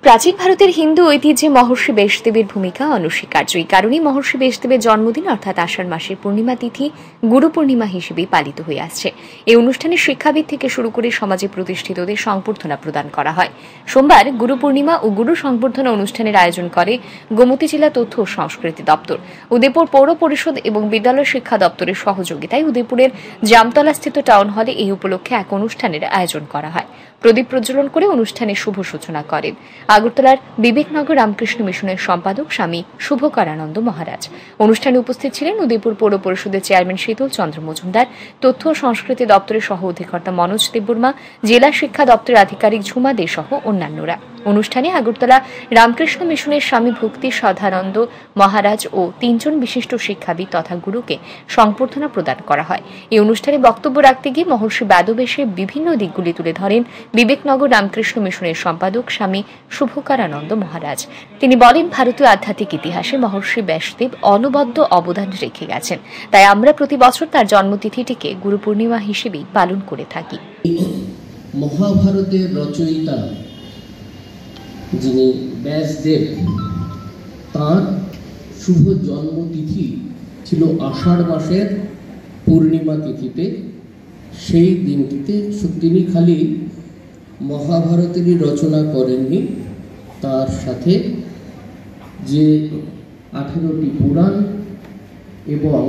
প্রাচীন ভারতের হিন্দু ঐতিহ্যে মহর্ষি ব্যাসদেবের ভূমিকা অনস্বীকার্য। এই কারণেই মহর্ষি ব্যাসদেবের জন্মদিন অর্থাৎ আষাঢ় মাসের পূর্ণিমা তিথি গুরু পূর্ণিমা হিসেবে পালিত হয়ে আসছে। এই অনুষ্ঠানে শিক্ষাবিদ থেকে শুরু করে সমাজে প্রতিষ্ঠিতদের সংবর্ধনা প্রদান করা হয়। সোমবার গুরু পূর্ণিমা ও গুরু সংবর্ধনা অনুষ্ঠানের আয়োজন করে গোমতী জেলা তথ্য ও সংস্কৃতি দপ্তর, উদয়পুর পৌর পরিষদ এবং বিদ্যালয় শিক্ষা দপ্তরের সহযোগিতায় উদয়পুরের জামতলাস্থিত টাউন হলে এই উপলক্ষে এক অনুষ্ঠানের আয়োজন করা হয়। প্রদীপ প্রজ্বলন করে অনুষ্ঠানের শুভ সূচনা করেন আগরতলার বিবেকনগর রামকৃষ্ণ মিশনের সম্পাদক স্বামী শুভকরানন্দ মহারাজ। অনুষ্ঠানে উপস্থিত ছিলেন উদয়পুর পৌর পরিষদের চেয়ারম্যান শীতল চন্দ্র মজুমদার, তথ্য ও সংস্কৃতি দপ্তরের সহ অধিকর্তা মনোজ দেববর্মা, জেলা শিক্ষা দপ্তরের আধিকারিক ঝুমা দে সহ অন্যান্যরা। অনুষ্ঠানে আগরতলা রামকৃষ্ণ মিশনের স্বামী ভক্তি সদানন্দ মহারাজ ও ৩ জন বিশিষ্ট শিক্ষাবিদ তথা গুরুকে সংবর্ধনা প্রদান করা হয়। এই অনুষ্ঠানে বক্তব্য রাখতে গিয়ে মহর্ষি ব্যাসদেবের বিভিন্ন দিকগুলি তুলে ধরেন বিবেকনগর রামকৃষ্ণ মিশনের সম্পাদক স্বামী শুভকরানন্দ মহারাজ। তিনি বলেন, ভারতীয় আধ্যাত্মিক ইতিহাসে মহর্ষি ব্যাসদেব অনবদ্য অবদান রেখে গেছেন, তাই আমরা প্রতি বছর তার জন্মতিথিটিকে গুরু পূর্ণিমা হিসেবেই পালন করে থাকি। মহাভারতের রচয়িতা যিনি ব্যাসদেব, তাঁর শুভ জন্মতিথি ছিল আষাঢ় মাসের পূর্ণিমা তিথিতে। সেই দিনটিতে তিনি খালি মহাভারতেরই রচনা করেননি, তার সাথে যে 18টি পুরাণ এবং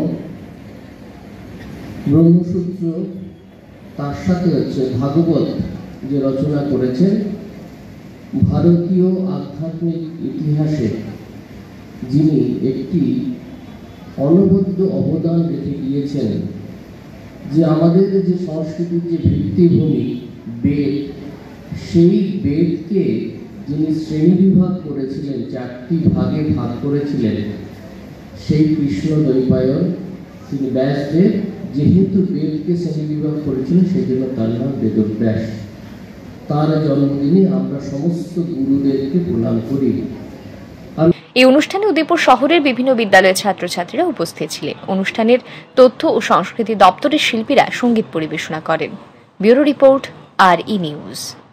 ব্রহ্মসূত্র, তার সাথে ভাগবত যে রচনা করেছেন, ভারতীয় আধ্যাত্মিক ইতিহাসে যিনি একটি অনবদ্য অবদান রেখে গিয়েছেন। যে আমাদের যে সংস্কৃতির যে ভিত্তিভূমি বেদ, সেই বেদকে যিনি শ্রেণীবিভাগ করেছিলেন, 4টি ভাগে ভাগ করেছিলেন, সেই কৃষ্ণ দ্বৈপায়ন তিনি ব্যাসদেব যেহেতু বেদকে শ্রেণীবিভাগ করেছিলেন, সেই জন্য তার নাম বেদব্যাস। তার জন্মদিনে আমরা সমস্ত গুরুদেরকে প্রণাম করি। এই অনুষ্ঠানে উদয়পুর শহরের বিভিন্ন বিদ্যালয়ের ছাত্রছাত্রীরা উপস্থিত ছিলেন। অনুষ্ঠানের তথ্য ও সংস্কৃতি দপ্তরের শিল্পীরা সঙ্গীত পরিবেশনা করেন। Bureau report, RE news.